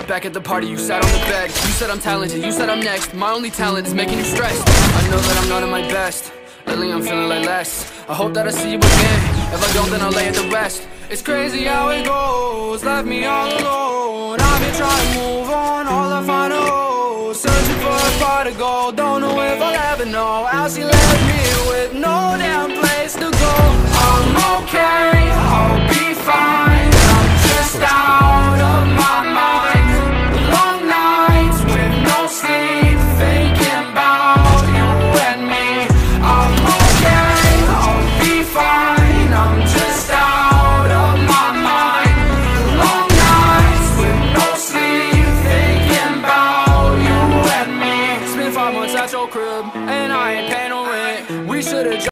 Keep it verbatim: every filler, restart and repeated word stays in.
back at the party, you sat on the bed. You said I'm talented, you said I'm next. My only talent is making you stressed. I know that I'm not at my best. Lately I'm feeling like less. I hope that I see you again. If I don't, then I'll lay at the rest. It's crazy how it goes, left me all alone. I've been trying to move on, all I find a hole. Searching for a pot to go, don't know if I'll ever know. How she left me with no damn place to go. I'm okay, I'll be fine. I'm just out of my mind. Long nights with no sleep, thinking about you and me. I'm okay, I'll be fine. I'm just out of my mind. Long nights with no sleep, thinking about you and me. Spent five months at your crib, and I ain't paying no rent. We should've